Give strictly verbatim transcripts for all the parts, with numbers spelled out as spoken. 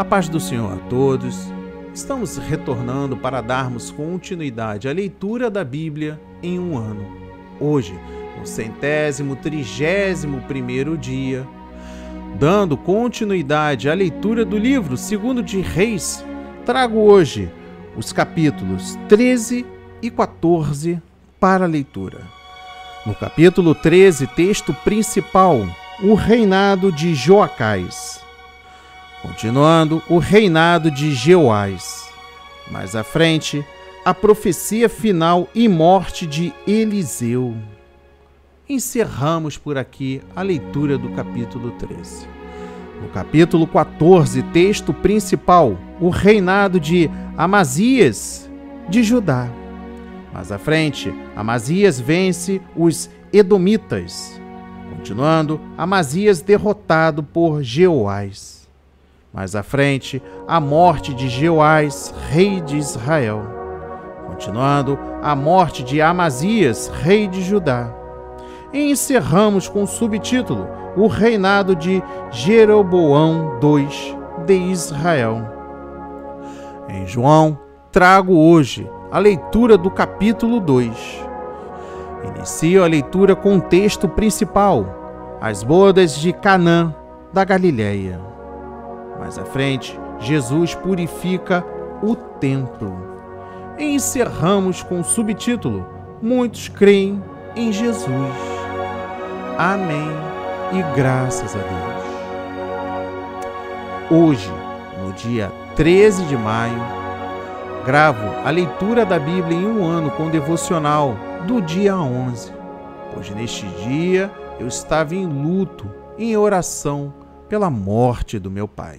A paz do Senhor a todos. Estamos retornando para darmos continuidade à leitura da Bíblia em um ano. Hoje, no centésimo trigésimo primeiro dia, dando continuidade à leitura do livro Segundo de Reis, trago hoje os capítulos treze e quatorze para a leitura. No capítulo treze, texto principal, o reinado de Joacás. Continuando, o reinado de Jeoás. Mais à frente, a profecia final e morte de Eliseu. Encerramos por aqui a leitura do capítulo treze. No capítulo quatorze, texto principal, o reinado de Amazias de Judá. Mais à frente, Amazias vence os Edomitas. Continuando, Amazias derrotado por Jeoás. Mais à frente, a morte de Jeoás, rei de Israel. Continuando, a morte de Amazias, rei de Judá. E encerramos com o subtítulo, o reinado de Jeroboão segundo de Israel. Em João, trago hoje a leitura do capítulo dois. Inicio a leitura com o texto principal, as bodas de Canaã da Galileia. Mais à frente, Jesus purifica o templo. E encerramos com o subtítulo, muitos creem em Jesus. Amém e graças a Deus. Hoje, no dia treze de maio, gravo a leitura da Bíblia em um ano com o devocional do dia onze, pois neste dia eu estava em luto, em oração pela morte do meu pai.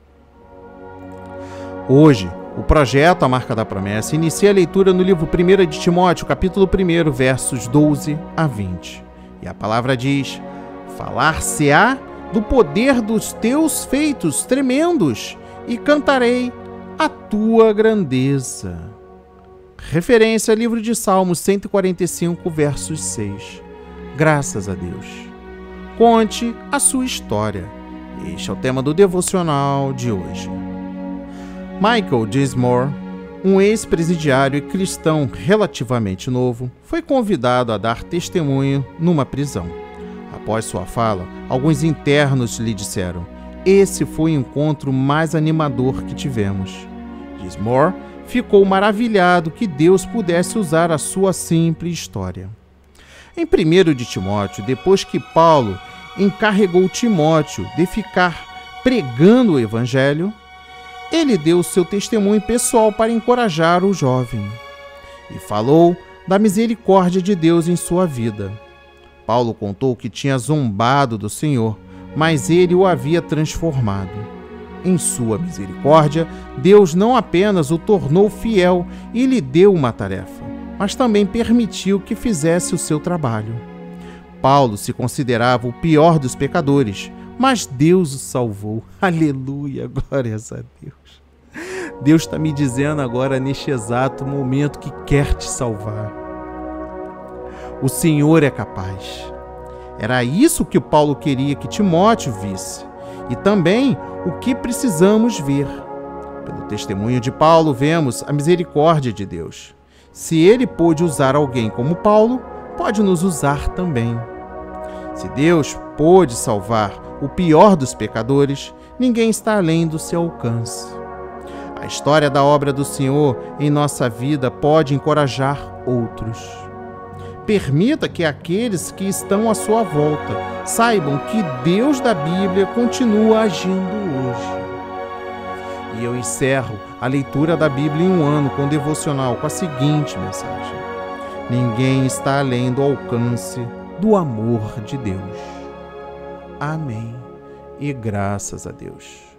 Hoje, o projeto A Marca da Promessa inicia a leitura no livro primeiro de Timóteo, capítulo um, versos doze a vinte. E a palavra diz: falar-se-á do poder dos teus feitos tremendos, e cantarei a tua grandeza. Referência ao livro de Salmos cento e quarenta e cinco, versos seis. Graças a Deus. Conte a sua história. Este é o tema do devocional de hoje. Michael Dismore, um ex-presidiário e cristão relativamente novo, foi convidado a dar testemunho numa prisão. Após sua fala, alguns internos lhe disseram: esse foi o encontro mais animador que tivemos. Dismore ficou maravilhado que Deus pudesse usar a sua simples história. Em primeiro de Timóteo, depois que Paulo encarregou Timóteo de ficar pregando o evangelho, ele deu seu testemunho pessoal para encorajar o jovem e falou da misericórdia de Deus em sua vida. Paulo contou que tinha zombado do Senhor, mas ele o havia transformado. Em sua misericórdia, Deus não apenas o tornou fiel e lhe deu uma tarefa, mas também permitiu que fizesse o seu trabalho. Paulo se considerava o pior dos pecadores, mas Deus o salvou. Aleluia, glórias a Deus. Deus está me dizendo agora, neste exato momento, que quer te salvar. O Senhor é capaz. Era isso que Paulo queria que Timóteo visse. E também o que precisamos ver. Pelo testemunho de Paulo, vemos a misericórdia de Deus. Se ele pôde usar alguém como Paulo, pode nos usar também. Se Deus pôde salvar o pior dos pecadores, ninguém está além do seu alcance. A história da obra do Senhor em nossa vida pode encorajar outros. Permita que aqueles que estão à sua volta saibam que Deus da Bíblia continua agindo hoje. E eu encerro a leitura da Bíblia em um ano com devocional com a seguinte mensagem: ninguém está além do alcance do amor de Deus. Amém e graças a Deus.